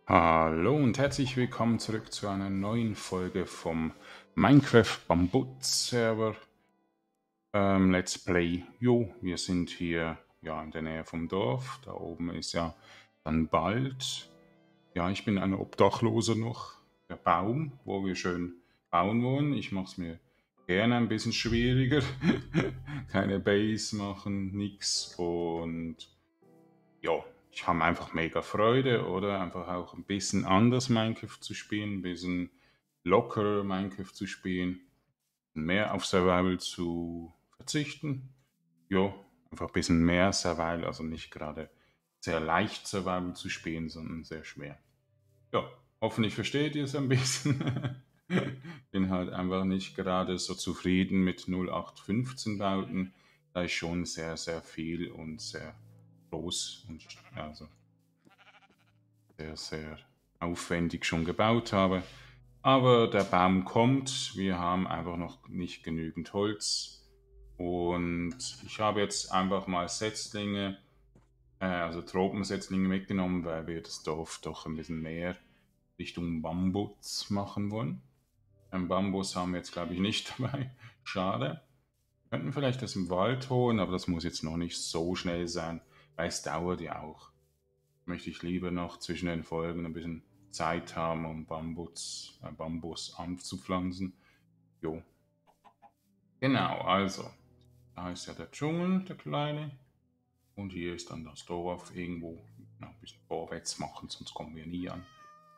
Hallo und herzlich willkommen zurück zu einer neuen Folge vom Minecraft Bambut Server Let's Play. Jo, wir sind hier ja in der Nähe vom Dorf. Da oben ist ja dann bald. Ja, ich bin ein Obdachloser noch. Der Baum, wo wir schön bauen wollen. Ich mache es mir gerne ein bisschen schwieriger. Keine Base machen, nix und ja, ich habe einfach mega Freude, oder? Einfach auch ein bisschen anders Minecraft zu spielen, ein bisschen lockerer Minecraft zu spielen, mehr auf Survival zu verzichten. Ja, einfach ein bisschen mehr Survival, also nicht gerade sehr leicht Survival zu spielen, sondern sehr schwer. Ja, hoffentlich versteht ihr es ein bisschen. Bin halt einfach nicht gerade so zufrieden mit 0815 Bauten. Da ist schon sehr, sehr viel und sehr groß und also sehr, sehr aufwendig schon gebaut habe. Aber der Baum kommt, wir haben einfach noch nicht genügend Holz. Und ich habe jetzt einfach mal Setzlinge, also Tropensetzlinge mitgenommen, weil wir das Dorf doch ein bisschen mehr Richtung Bambus machen wollen. Ein Bambus haben wir jetzt, glaube ich, nicht dabei. Schade. Wir könnten vielleicht das im Wald holen, aber das muss jetzt noch nicht so schnell sein, weil es dauert ja auch. Möchte ich lieber noch zwischen den Folgen ein bisschen Zeit haben, um Bambus anzupflanzen. Jo, genau, also, da ist ja der Dschungel, der kleine. Und hier ist dann das Dorf irgendwo. Noch ein bisschen vorwärts machen, sonst kommen wir nie an.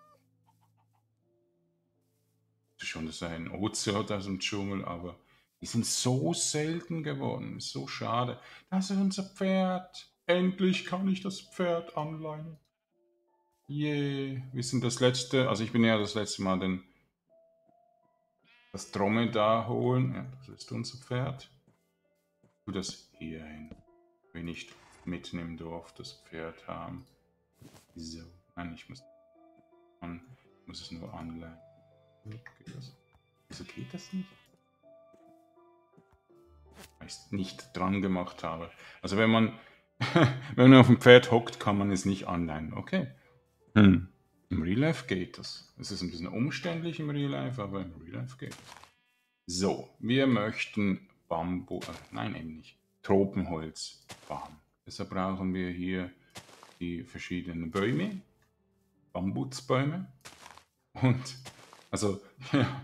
Das ist schon das ist ein Ozean aus dem Dschungel, aber die sind so selten geworden. Ist so schade. Das ist unser Pferd. Endlich kann ich das Pferd anleihen. Yay. Wir sind das letzte, also ich bin ja das letzte Mal das Dromedar holen. Ja, das ist unser Pferd. Tu das hier hin. Wir nicht mitten im Dorf das Pferd haben. So. Nein, muss es nur anleihen. Geht das? Wieso geht das nicht? Weil ich es nicht dran gemacht habe. Also wenn man, wenn man auf dem Pferd hockt, kann man es nicht anleihen. Okay. Hm. Im Real Life geht das. Es ist ein bisschen umständlich im Real Life, aber im Real Life geht es. So, wir möchten nein, eben nicht, Tropenholz farmen. Deshalb brauchen wir hier die verschiedenen Bäume, Bambutsbäume. Und, also, ja,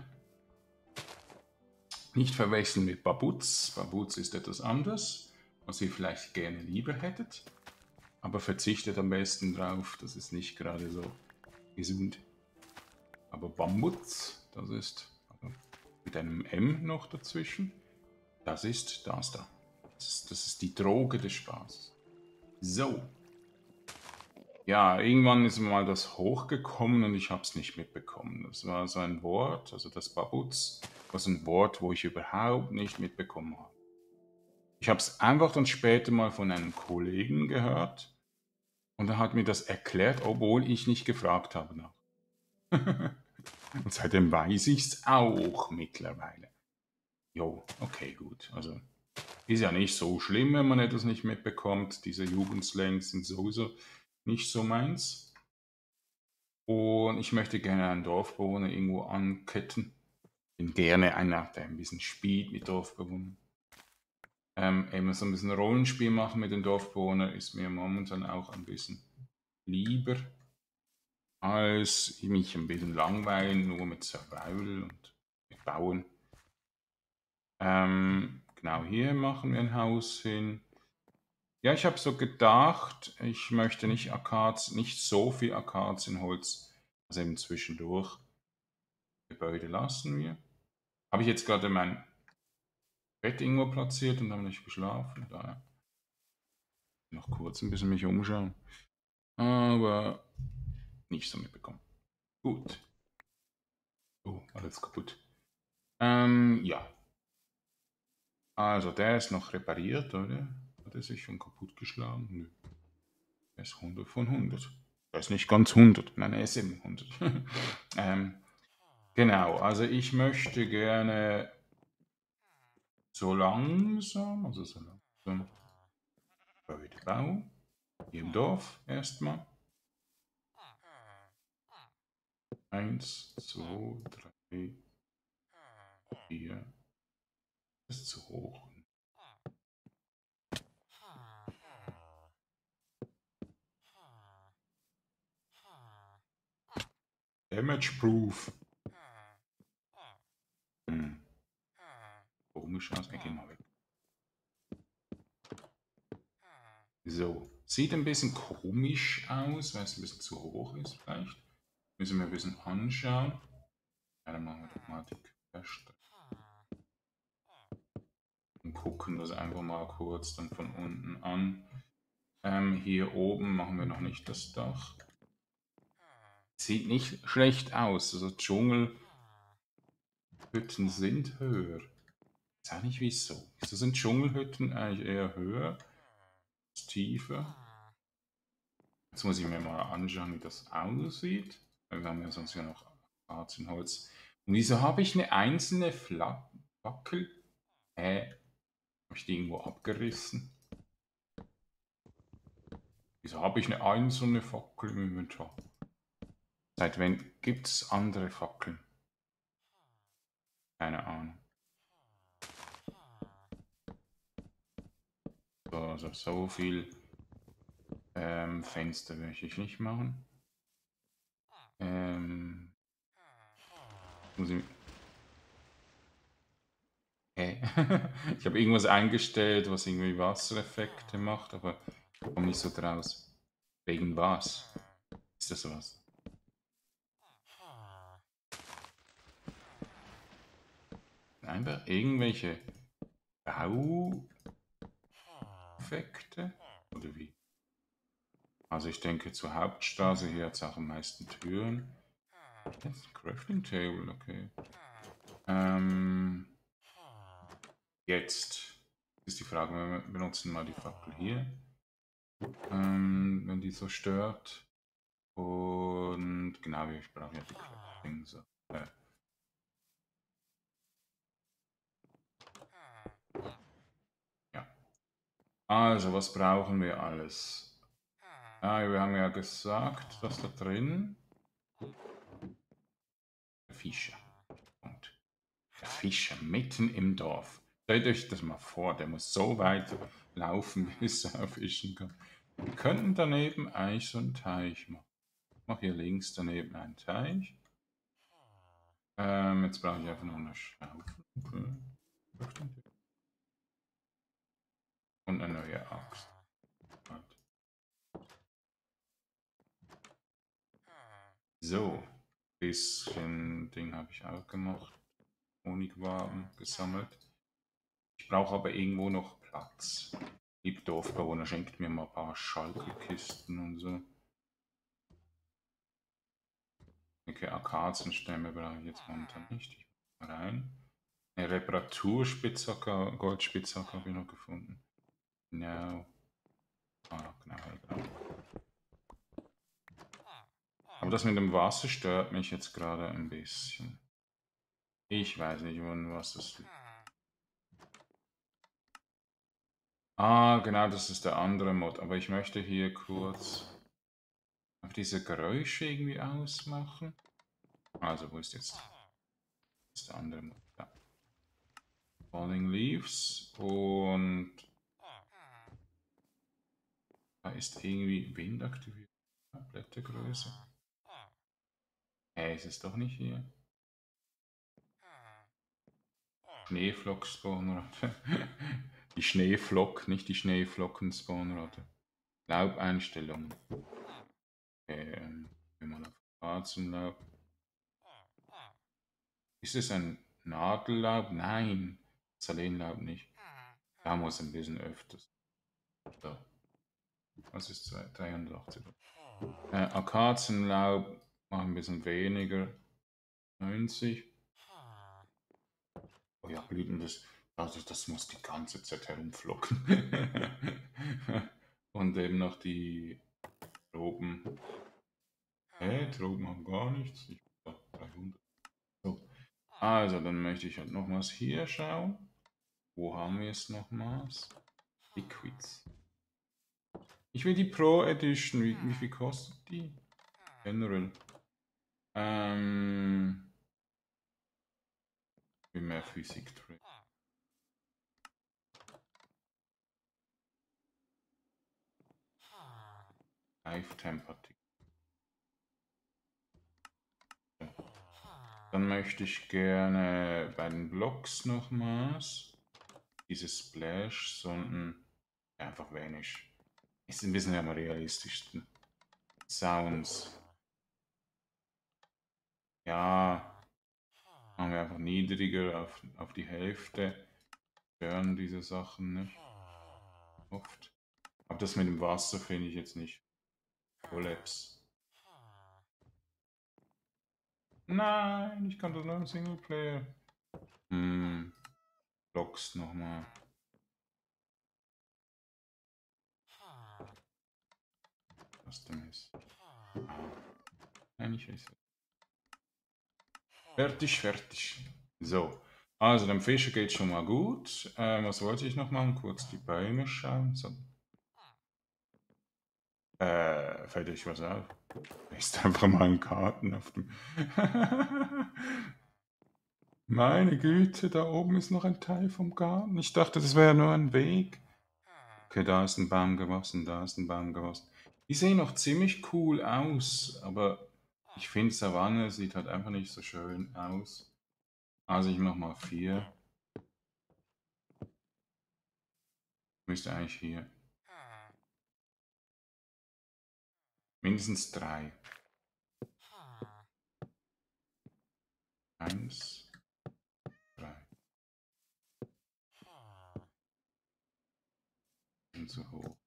nicht verwechseln mit Babutz. Babutz ist etwas anderes, was ihr vielleicht gerne lieber hättet. Aber verzichtet am besten drauf, das ist nicht gerade so gesund. Aber Bambutz, das ist also mit einem M noch dazwischen, das ist das da. Das ist die Droge des Spaßes. So. Ja, irgendwann ist mal das hochgekommen und ich habe es nicht mitbekommen. Das war so ein Wort, also das Babutz, was ein Wort, wo ich überhaupt nicht mitbekommen habe. Ich habe es einfach dann später mal von einem Kollegen gehört und er hat mir das erklärt, obwohl ich nicht gefragt habe nach. Und seitdem weiß ich es auch mittlerweile. Jo, okay, gut. Also ist ja nicht so schlimm, wenn man etwas nicht mitbekommt. Diese Jugendslangs sind sowieso nicht so meins. Und ich möchte gerne einen Dorfbewohner irgendwo anketten. Bin gerne einer, der ein bisschen spielt mit Dorfbewohnern. Eben so ein bisschen Rollenspiel machen mit den Dorfbewohnern ist mir momentan auch ein bisschen lieber, als mich ein bisschen langweilen, nur mit Survival und mit Bauen. Genau hier machen wir ein Haus hin. Ja, ich habe so gedacht, ich möchte nicht so viel Akazienholz, also eben zwischendurch. Gebäude lassen wir. Habe ich jetzt gerade mein Bett irgendwo platziert und habe nicht geschlafen. Daher noch kurz ein bisschen mich umschauen. Aber nicht so mitbekommen. Gut. Oh, alles kaputt. Ja. Also der ist noch repariert, oder? Hat er sich schon kaputt geschlagen? Nö. Er ist 100 von 100. Er ist nicht ganz 100. Nein, er ist eben 100. Genau, also ich möchte gerne so langsam Gebäude bauen. Hier im Dorf erstmal. 1, 2, 3, 4. Das ist zu hoch. Damage Proof. Komisch aus. Ich geh mal weg. So. Sieht ein bisschen komisch aus, weil es ein bisschen zu hoch ist vielleicht. Müssen wir ein bisschen anschauen. Ja, dann machen wir doch mal die Querstrecke. Und gucken das einfach mal kurz dann von unten an. Hier oben machen wir noch nicht das Dach. Sieht nicht schlecht aus. Also Dschungelhütten sind höher. Ich weiß nicht wieso. Wieso sind Dschungelhütten eigentlich eher höher? Tiefer? Jetzt muss ich mir mal anschauen, wie das aussieht. Wir haben ja sonst ja noch Harzenholz. Und wieso habe ich eine einzelne Fackel? Habe ich die irgendwo abgerissen? Wieso habe ich eine einzelne Fackel im Inventar? Seit wann gibt es andere Fackeln? Keine Ahnung. So, also so viel Fenster möchte ich nicht machen. Muss ich ich habe irgendwas eingestellt, was irgendwie Wassereffekte macht, aber ich komme nicht so draus. Wegen was? Ist das was? Einfach irgendwelche Baueffekte? Oder wie? Also ich denke zur Hauptstraße, hier hat es auch am meisten Türen. Das ist ein Crafting Table, okay. Jetzt ist die Frage, wir benutzen mal die Fackel hier. Wenn die so stört. Und genau, ich brauche ja die Crafting. So. Ja. Also, was brauchen wir alles? Wir haben ja gesagt, dass da drin der Fischer. Und der Fischer mitten im Dorf. Stellt euch das mal vor, der muss so weit laufen, bis er fischen kann. Wir könnten daneben eigentlich so einen Teich machen. Ich mache hier links daneben einen Teich. Jetzt brauche ich einfach noch eine Schaufel. Okay. Und eine neue Axt. So, bisschen Ding habe ich auch gemacht. Honigwaben gesammelt. Ich brauche aber irgendwo noch Platz. Liebe Dorfbewohner, schenkt mir mal ein paar Schalkelkisten und so. Okay, Akazienstämme brauche ich jetzt momentan nicht. Ich mache rein. Eine Reparaturspitzhacke, Goldspitzhacke habe ich noch gefunden. Genau. Genau. Aber das mit dem Wasser stört mich jetzt gerade ein bisschen. Ich weiß nicht, was das liegt. Genau, das ist der andere Mod. Aber ich möchte hier kurz auf diese Geräusche irgendwie ausmachen. Also, wo ist jetzt das der andere Mod? Da. Falling Leaves und da ist irgendwie Wind aktiviert. Blättergröße. Ist es doch nicht hier. Schneeflock-Spawnrate. Die Schneeflock, nicht die Schneeflocken-Spawnrate. Laubeinstellungen. Wenn man auf Harzenlaub. Ist es ein Nadellaub? Nein. Salenlaub nicht. Da muss ein bisschen öfters. So. Was ist 83? Akazienlaub machen ein bisschen weniger. 90. Oh ja, Blüten, das muss die ganze Zeit herumflocken. Und eben noch die Tropen. Tropen haben gar nichts. Ich habe 300. So. Also, dann möchte ich halt nochmals hier schauen. Wo haben wir es nochmals? Liquids. Ich will die Pro Edition. Wie viel kostet die? Generell. Wie mehr Physik drin. Live-Temperatur. Dann möchte ich gerne bei den Blocks nochmals diese Splash-Sonden einfach Vanish. Ist ein bisschen am realistischsten. Sounds. Ja, machen wir einfach niedriger auf die Hälfte. Hören diese Sachen nicht. Oft. Aber das mit dem Wasser finde ich jetzt nicht. Collapse. Nein, ich kann das nur im Singleplayer. Blocks nochmal. Was denn ist. Nein, ich weiß. Fertig. So. Also dem Fischer geht schon mal gut. Was wollte ich noch machen? Kurz die Bäume schauen. So. Fällt euch was auf? Ist einfach mal ein Karten auf dem. Meine Güte, da oben ist noch ein Teil vom Garten. Ich dachte, das wäre nur ein Weg. Okay, da ist ein Baum gewachsen, da ist ein Baum gewachsen. Die sehen noch ziemlich cool aus, aber ich finde Savanne sieht halt einfach nicht so schön aus. Also ich mach mal 4. Müsste eigentlich hier. Mindestens 3. 1, 3. Bin zu hoch.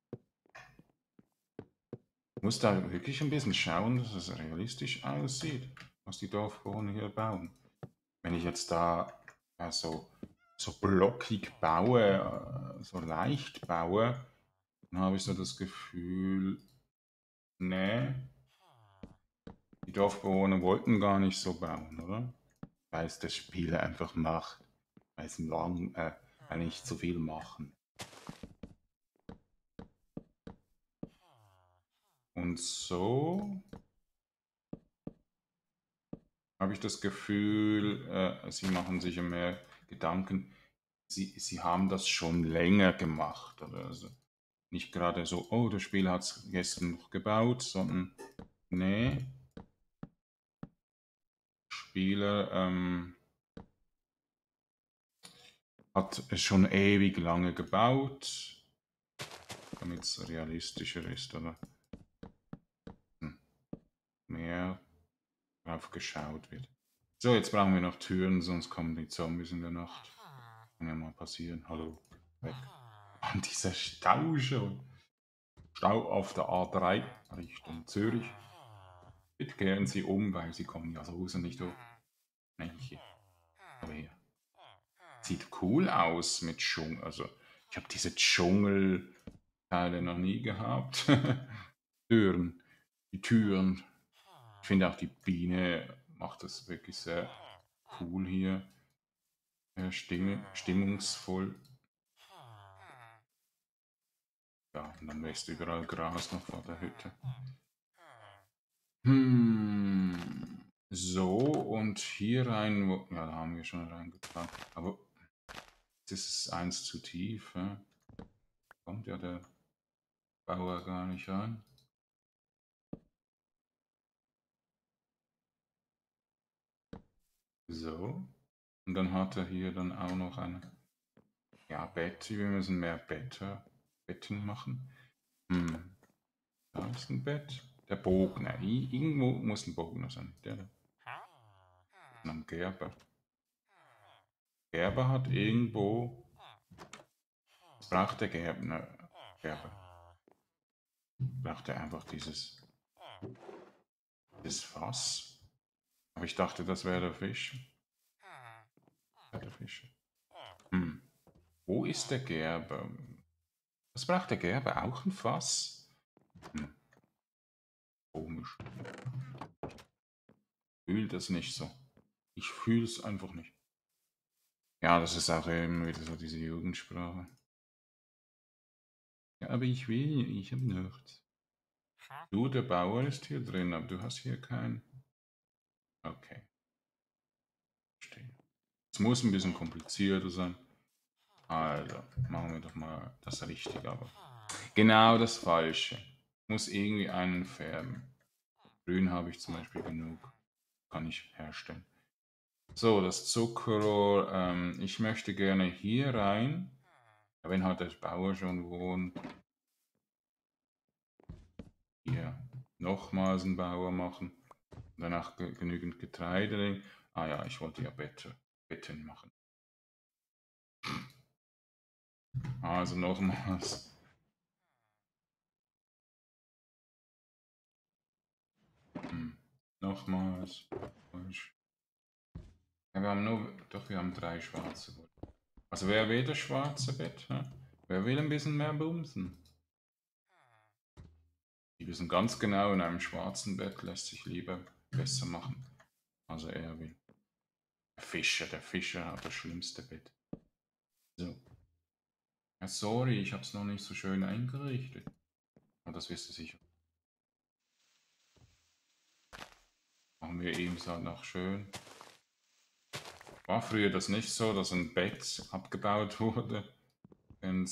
Ich muss da wirklich ein bisschen schauen, dass es realistisch aussieht, was die Dorfbewohner hier bauen. Wenn ich jetzt da so blockig baue, so leicht baue, dann habe ich so das Gefühl, nee, die Dorfbewohner wollten gar nicht so bauen, oder? Weil es das Spiel einfach macht, weil es weil nicht zu viel machen. Und so habe ich das Gefühl, sie machen sich mehr Gedanken. Sie haben das schon länger gemacht. Also nicht gerade so, oh, das Spiel hat es gestern noch gebaut, sondern nee, Spieler hat es schon ewig lange gebaut, damit es realistischer ist, oder mehr drauf geschaut wird. So, jetzt brauchen wir noch Türen, sonst kommen die Zombies in der Nacht. Kann ja mal passieren. Hallo, weg. Und dieser Stau schon. Stau auf der A3 Richtung Zürich. Bitte kehren Sie um, weil Sie kommen ja sowieso nicht durch. Nein, hier. Aber hier. Sieht cool aus mit Dschungel. Also, ich habe diese Dschungelteile noch nie gehabt. Türen. Die Türen. Ich finde auch die Biene macht das wirklich sehr cool hier. Stimmungsvoll. Ja, und dann wächst überall Gras noch vor der Hütte. So, und hier rein, ja, da haben wir schon reingetan. Aber das ist eins zu tief. Ja? Kommt ja der Bauer gar nicht rein. So. Und dann hat er hier dann auch noch ein Bett. Wir müssen mehr Betten machen. Da ist ein Bett. Der Bogen. Irgendwo muss ein Bogen sein. Der da. Und dann Gerber. Gerber hat irgendwo. Was braucht der Gerber? Gerber. Braucht er einfach dieses Fass. Aber ich dachte, das wäre der Fisch. Der Fisch. Wo ist der Gerber? Was braucht der Gerber? Auch ein Fass? Komisch. Ich fühle das nicht so. Ich fühle es einfach nicht. Ja, das ist auch eben wieder so diese Jugendsprache. Ja, aber ich habe nichts. Du, der Bauer ist hier drin, aber du hast hier keinen. Okay. Verstehe. Es muss ein bisschen komplizierter sein. Also, machen wir doch mal das Richtige, aber genau das Falsche. Muss irgendwie einen färben. Grün habe ich zum Beispiel genug. Kann ich herstellen. So, das Zuckerrohr. Ich möchte gerne hier rein. Wenn halt der Bauer schon wohnt. Hier nochmals einen Bauer machen. Danach genügend Getreide. Ah ja, ich wollte ja Betten machen. Also nochmals. Nochmals. Ja, wir haben 3 schwarze. Also wer will das schwarze Bett? Hä? Wer will ein bisschen mehr bumsen? Die wissen ganz genau, in einem schwarzen Bett lässt sich lieber besser machen. Also er will. Der Fischer hat das schlimmste Bett. So. Ja, sorry, ich habe es noch nicht so schön eingerichtet. Aber das wirst du sicher. Machen wir eben so noch schön. War früher das nicht so, dass ein Bett abgebaut wurde, wenn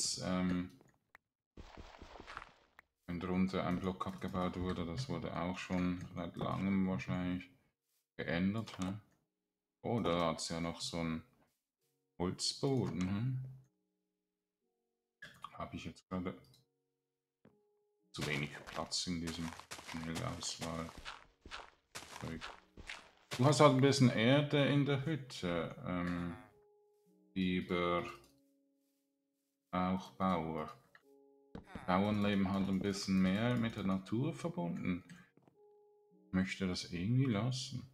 drunter ein Block abgebaut wurde. Das wurde auch schon seit langem wahrscheinlich geändert. Ne? Oh, da hat es ja noch so einen Holzboden. Hm? Habe ich jetzt gerade zu wenig Platz in diesem Schnellauswahl. Du hast halt ein bisschen Erde in der Hütte, lieber auch Bauer. Bauern leben halt ein bisschen mehr mit der Natur verbunden. Ich möchte das irgendwie lassen.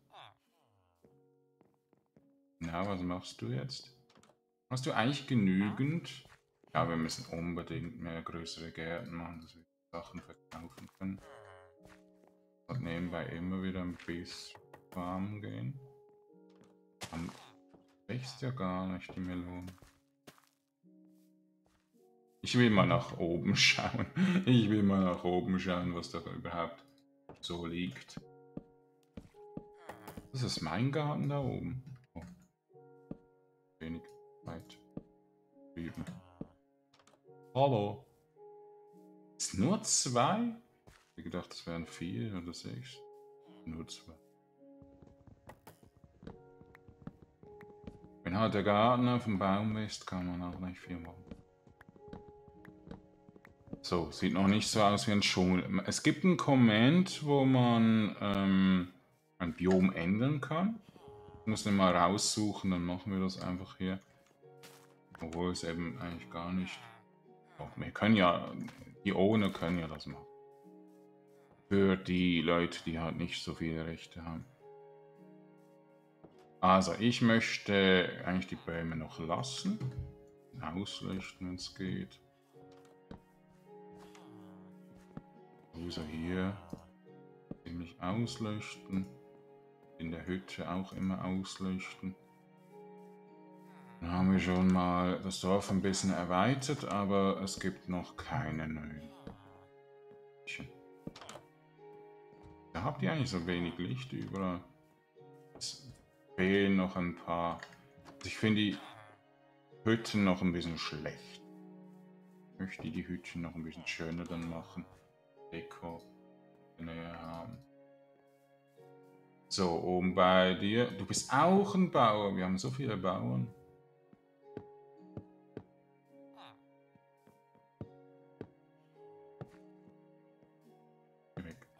Na, was machst du jetzt? Hast du eigentlich genügend? Ja, wir müssen unbedingt mehr größere Gärten machen, dass wir Sachen verkaufen können. Und nebenbei immer wieder ein bisschen farmen gehen. Dann wächst ja gar nicht die Melone. Ich will mal nach oben schauen. Ich will mal nach oben schauen, was da überhaupt so liegt. Das ist mein Garten da oben. Oh. Wenig weit drüben. Hallo. Ist nur 2? Ich hätte gedacht, es wären 4 oder 6. Nur 2. Wenn halt der Garten auf dem Baum ist, kann man auch nicht viel machen. So, sieht noch nicht so aus wie ein Dschungel. Es gibt einen Command, wo man ein Biom ändern kann. Ich muss den mal raussuchen, dann machen wir das einfach hier. Obwohl es eben eigentlich gar nicht... Oh, wir können ja... Die Owner können ja das machen. Für die Leute, die halt nicht so viele Rechte haben. Also, ich möchte eigentlich die Bäume noch lassen. Ausleuchten, wenn es geht. Also hier ziemlich ausleuchten. In der Hütte auch immer ausleuchten. Dann haben wir schon mal das Dorf ein bisschen erweitert, aber es gibt noch keine neuen. Da habt ihr eigentlich so wenig Licht überall. Es fehlen noch ein paar. Also ich finde die Hütten noch ein bisschen schlecht. Ich möchte die Hütten noch ein bisschen schöner dann machen. Deko näher haben. So, oben bei dir. Du bist auch ein Bauer. Wir haben so viele Bauern. Weg.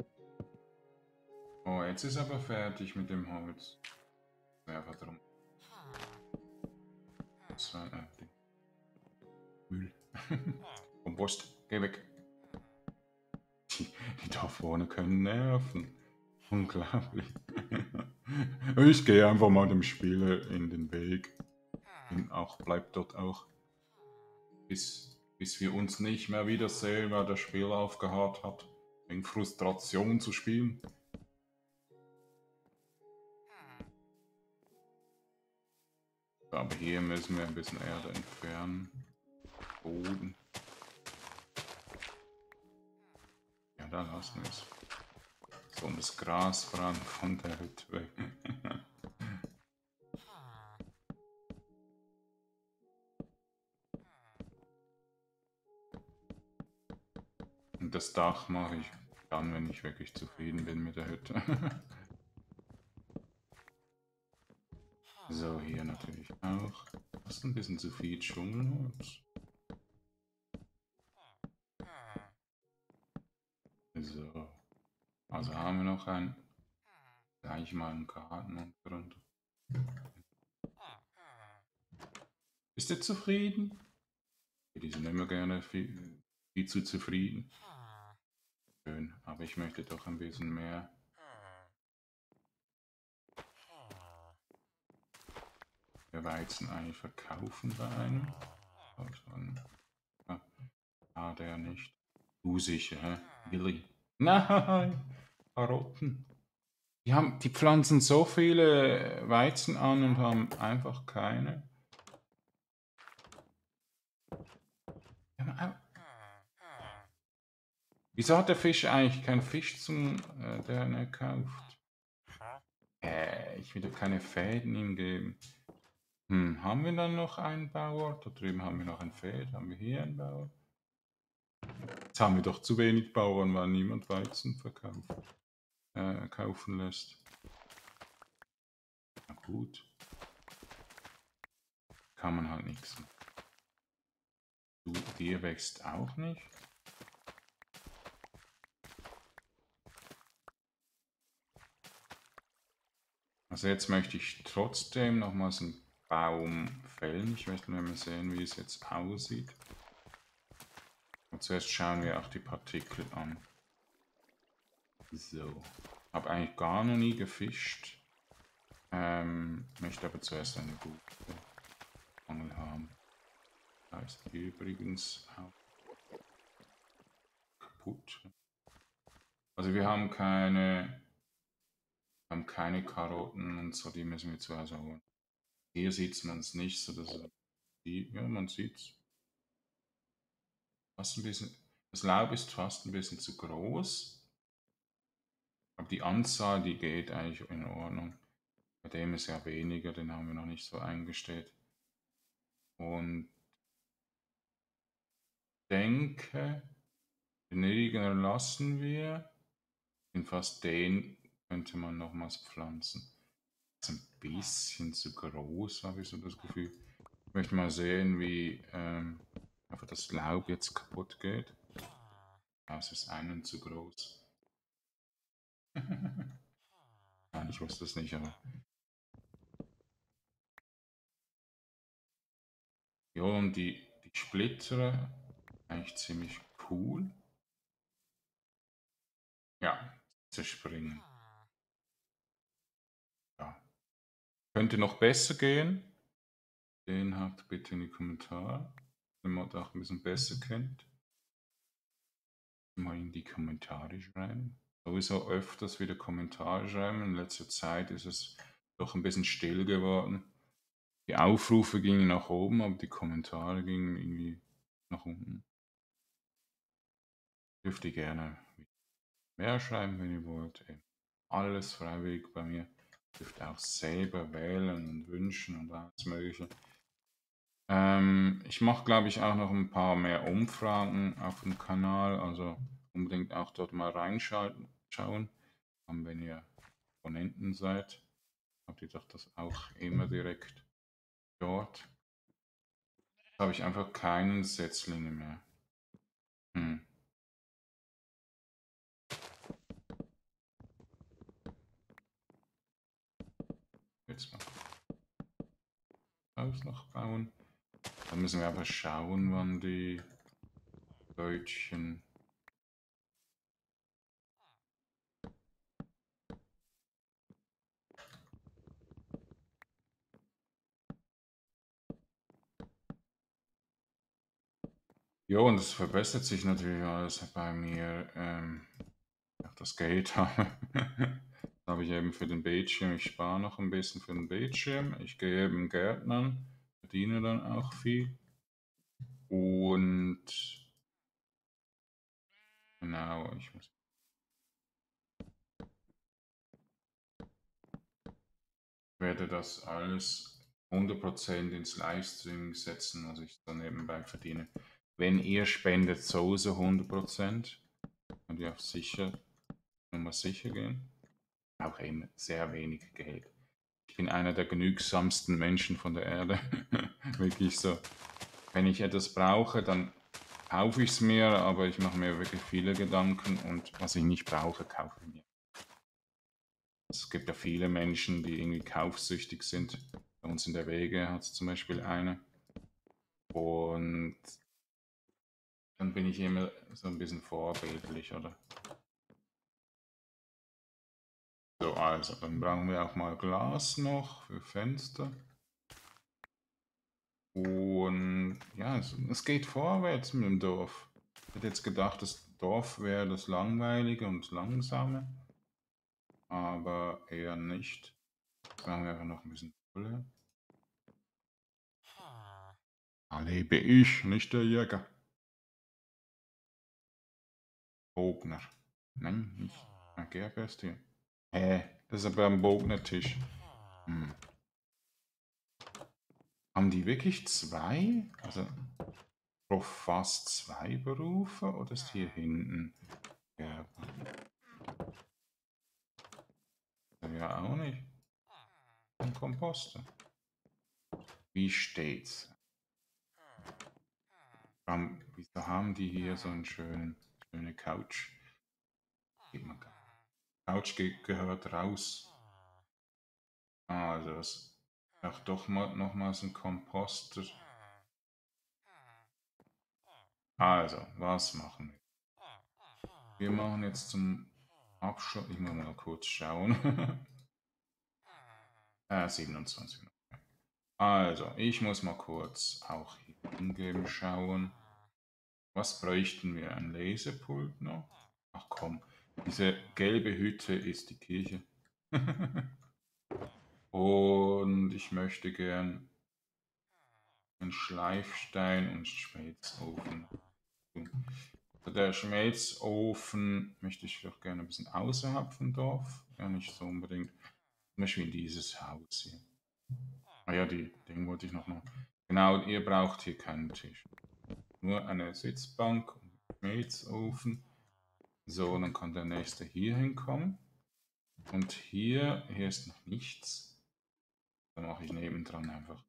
Oh, jetzt ist aber fertig mit dem Holz. Einfach drum. Müll. Kompost, geh weg. Die Dorfbewohner können nerven. Unglaublich. Ich gehe einfach mal dem Spieler in den Weg. Bleibt dort auch. Bis wir uns nicht mehr wiedersehen, weil das Spiel aufgehört hat. Wegen Frustration zu spielen. Aber hier müssen wir ein bisschen Erde entfernen. Boden. Ja, da lassen wir es. Und das Gras vor allem von der Hütte weg. Und das Dach mache ich dann, wenn ich wirklich zufrieden bin mit der Hütte. So, hier natürlich auch. Fast ein bisschen zu viel Dschungelholz. So. Also haben wir noch gleich mal einen Garten und drunter. Bist du zufrieden? Die sind immer gerne viel zu zufrieden. Schön, aber ich möchte doch ein bisschen mehr. Der Weizen eigentlich verkaufen bei einem. Der nicht. Du sicher, hä? Billy. Nein! Karotten. Die pflanzen so viele Weizen an und haben einfach keine. Wieso hat der Fisch eigentlich keinen Fisch der er kauft? Ich will doch keine Fäden ihm geben. Haben wir dann noch einen Bauer? Da drüben haben wir noch ein Feld. Haben wir hier einen Bauer? Jetzt haben wir doch zu wenig Bauern, weil niemand Weizen kaufen lässt. Na gut. Kann man halt nichts machen. Dir wächst auch nicht. Also jetzt möchte ich trotzdem nochmals einen Baum fällen. Ich möchte nur mal sehen, wie es jetzt aussieht. Und zuerst schauen wir auch die Partikel an. So. Habe eigentlich gar noch nie gefischt. Möchte aber zuerst eine gute Angel haben. Da ist die übrigens auch kaputt. Also wir haben keine Karotten und so, die müssen wir zu Hause holen. Hier sieht man es nicht, so dass man sieht es. Fast ein bisschen. Das Laub ist fast ein bisschen zu groß. Aber die Anzahl, die geht eigentlich in Ordnung. Bei dem ist ja weniger, den haben wir noch nicht so eingestellt. Und ich denke, den niedrigen lassen wir. In fast den könnte man nochmals pflanzen. Das ist ein bisschen zu groß, habe ich so das Gefühl. Ich möchte mal sehen, wie einfach das Laub jetzt kaputt geht. Das ist einen zu groß. Nein, ich wusste es nicht, aber. Ja, und die Splitter, eigentlich ziemlich cool. Ja, zerspringen. Ja. Könnte noch besser gehen. Den habt bitte in die Kommentare, wenn man auch ein bisschen besser kennt. Mal in die Kommentare schreiben. Sowieso öfters wieder Kommentare schreiben. In letzter Zeit ist es doch ein bisschen still geworden. Die Aufrufe gingen nach oben, aber die Kommentare gingen irgendwie nach unten. Dürft ihr gerne mehr schreiben, wenn ihr wollt. Alles freiwillig bei mir. Ihr dürft auch selber wählen und wünschen und alles Mögliche. Ich mache, glaube ich, auch noch ein paar mehr Umfragen auf dem Kanal. Also unbedingt auch dort mal reinschauen. Wenn ihr Abonnenten seid, habt ihr doch das auch immer direkt dort. Jetzt habe ich einfach keinen Setzlinge mehr. Jetzt mal Haus noch bauen. Dann müssen wir aber schauen, wann die Brötchen. Ja, und es verbessert sich natürlich alles bei mir. Auch das Geld habe. Habe ich eben für den Bildschirm. Ich spare noch ein bisschen für den Bildschirm. Ich gehe eben Gärtnern, verdiene dann auch viel. Und genau, ich muss. werde das alles 100% ins Livestream setzen, was ich so nebenbei verdiene. Wenn ihr spendet, sowieso 100%. Und ihr auf sicher, Nummer sicher gehen. Auch eben sehr wenig Geld. Ich bin einer der genügsamsten Menschen von der Erde. Wirklich so. Wenn ich etwas brauche, dann kaufe ich es mir, aber ich mache mir wirklich viele Gedanken und was ich nicht brauche, kaufe ich mir. Es gibt ja viele Menschen, die irgendwie kaufsüchtig sind. Bei uns in der Wege hat es zum Beispiel eine. Und dann bin ich immer so ein bisschen vorbildlich, oder? So, also, dann brauchen wir auch mal Glas noch für Fenster. Und ja, es geht vorwärts mit dem Dorf. Ich hätte jetzt gedacht, das Dorf wäre das Langweilige und Langsame, aber eher nicht. Jetzt brauchen wir einfach noch ein bisschen Kohle. Da lebe ich, nicht der Jäger. Bogner. Nein, nicht. Ah, Gerber ist hier. Hä? Das ist aber ein Bogner-Tisch. Hm. Haben die wirklich zwei? Also fast zwei Berufe oder ist hier hinten Gerber? Ja, auch nicht. Ein Komposter. Wie steht's? Wieso haben die hier so einen schöne Couch? Couch gehört raus. Also das ach doch mal nochmals ein Komposter. Also, was machen wir? Wir machen jetzt zum Abschluss, ich muss mal kurz schauen. 27. Also, ich muss mal kurz auch hier hingeben schauen. Was bräuchten wir? Ein Lesepult noch? Ach komm, diese gelbe Hütte ist die Kirche. Und ich möchte gern einen Schleifstein und Schmelzofen. Also der Schmelzofen möchte ich doch gerne ein bisschen außerhalb vom Dorf. Ja, nicht so unbedingt. Zum Beispiel in dieses Haus hier. Ah ja, die Ding wollte ich noch mal. Genau, ihr braucht hier keinen Tisch. Nur eine Sitzbank und Schmelzofen. So, dann kann der nächste hier hinkommen. Und hier ist noch nichts. Dann mache ich nebendran einfach.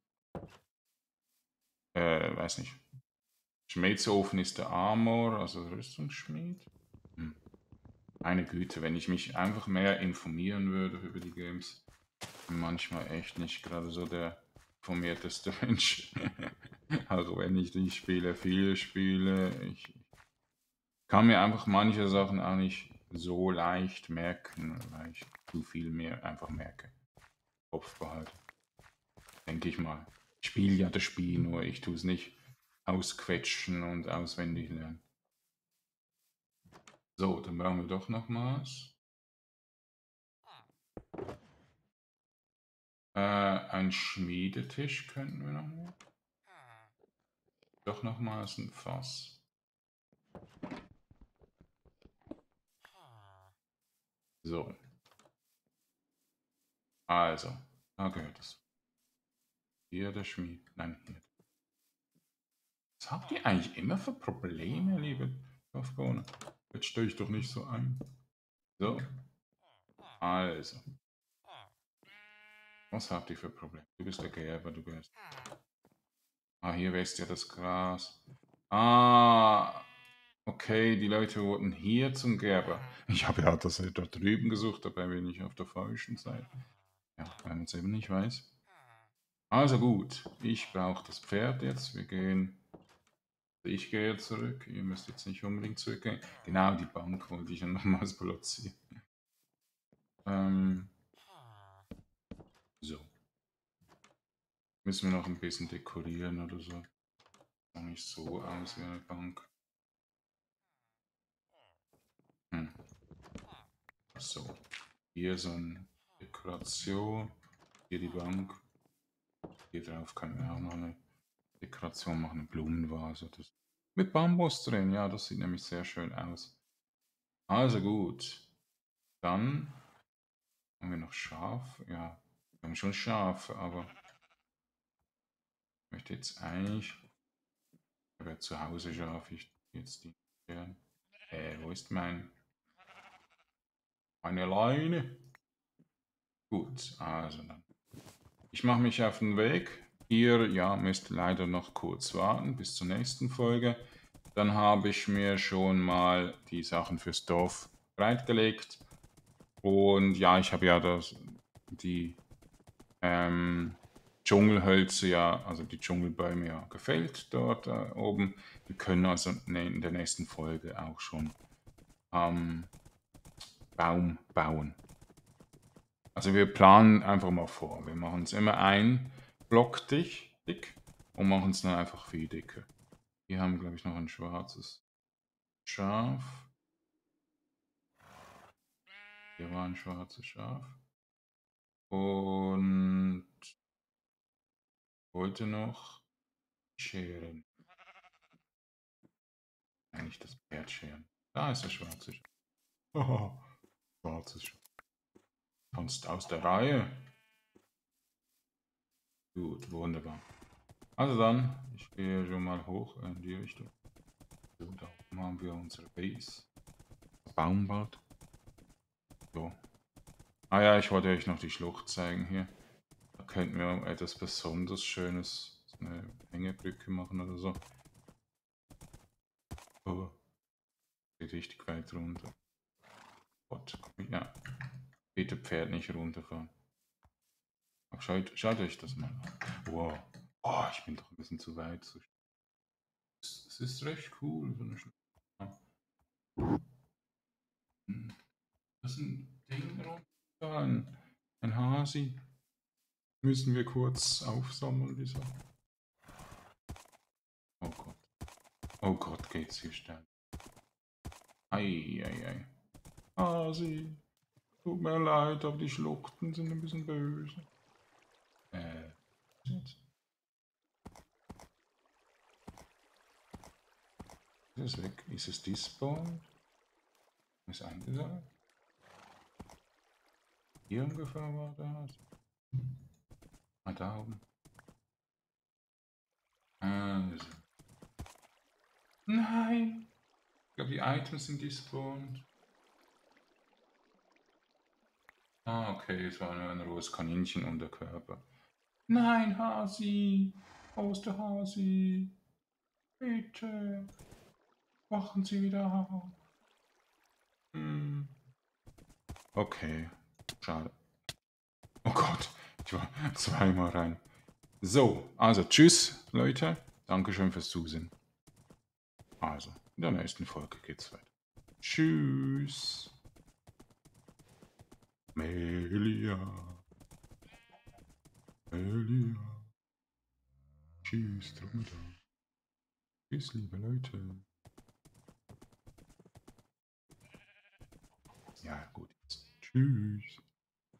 Weiß nicht. Schmelzofen ist der Amor, also Rüstungsschmied. Hm. Meine Güte, wenn ich mich einfach mehr informieren würde über die Games. Bin manchmal echt nicht gerade so der informierteste Mensch. Auch wenn ich die Spiele viel spiele. Ich kann mir einfach manche Sachen auch nicht so leicht merken, weil ich zu viel mehr einfach merke. Kopf behalte. Denke ich mal. Ich spiele ja das Spiel, nur ich tue es nicht ausquetschen und auswendig lernen. So, dann brauchen wir doch nochmals. Ein Schmiedetisch könnten wir noch nehmen. Doch nochmals ein Fass. So. Also, da gehört es. Hier der Schmied. Nein, hier. Was habt ihr eigentlich immer für Probleme, liebe Dorfbewohner? Jetzt stelle ich doch nicht so ein. So. Also. Was habt ihr für Probleme? Du bist der Gerber, du gehörst. Ah, hier wächst ja das Gras. Ah, okay, die Leute wurden hier zum Gerber. Ich habe ja das da drüben gesucht, dabei bin ich auf der falschen Seite. Ja, wenn man es eben nicht weiß. Also gut, ich brauche das Pferd jetzt. Ich gehe zurück. Ihr müsst jetzt nicht unbedingt zurückgehen. Genau, die Bank wollte ich ja nochmals platzieren. So. Müssen wir noch ein bisschen dekorieren oder so. Sieht nicht so aus wie eine Bank. So. Hier so eine Dekoration. Hier die Bank. Hier drauf können wir auch noch eine Dekoration machen, eine Blumenvase. Mit Bambus drin, ja, das sieht nämlich sehr schön aus. Also gut, dann haben wir noch Schaf, ja, Wir haben schon Schafe, aber ich möchte jetzt eigentlich, ich habe ja zu Hause Schafe, ich jetzt die. Wo ist meine Leine? Gut, also dann. Ich mache mich auf den Weg. Ihr, ja, müsst leider noch kurz warten bis zur nächsten Folge. Dann habe ich mir schon mal die Sachen fürs Dorf bereitgelegt. Und ja, ich habe ja die Dschungelhölzer ja, also die Dschungelbäume ja gefällt dort oben. Wir können also in der nächsten Folge auch schon Baum bauen. Also wir planen einfach mal vor. Wir machen es immer ein Block dick und machen es dann einfach viel dicker. Hier haben wir, glaube ich, noch ein schwarzes Schaf. Hier war ein schwarzes Schaf. Und wollte noch scheren. Eigentlich das Pferd scheren. Da ist das schwarze Schaf. Oh, schwarzes Schaf. Tanzt aus der Reihe. Gut, wunderbar. Also dann, ich gehe schon mal hoch in die Richtung. So, da oben haben wir unsere Base. Baumbad. So. Ah ja, ich wollte euch noch die Schlucht zeigen hier. Da könnten wir etwas besonders Schönes, so eine Hängebrücke machen oder so. Oh, geht richtig weit runter. Gott, ja. Bitte Pferd nicht runterfahren. Ach, schaut euch das mal an. Wow. Oh, ich bin doch ein bisschen zu weit. Es ist recht cool, so eine Schlucht. Das ist ein Ding runter. Ein Hasi. Müssen wir kurz aufsammeln, die Sachen. Oh Gott. Oh Gott, geht's hier steil. Ei. Hasi. Tut mir leid, aber die Schluchten sind ein bisschen böse. Jetzt. Ist es weg? Ist es despawned? Ist eingesagt? Hier ungefähr war der Hase. Ah, da oben. Also. Nein! Ich glaube, die Items sind despawned. Ah, okay, es war nur ein rohes Kaninchen und der Körper. Nein, Hasi! Wo ist der Hasi? Bitte! Wachen Sie wieder auf! Hm. Okay, schade. Oh Gott, ich war zweimal rein. So, also tschüss, Leute. Dankeschön fürs Zusehen. Also, in der nächsten Folge geht's weiter. Tschüss. Melia. Melia. Tschüss, Dromedar. Tschüss, liebe Leute. Ja, gut. Tschüss.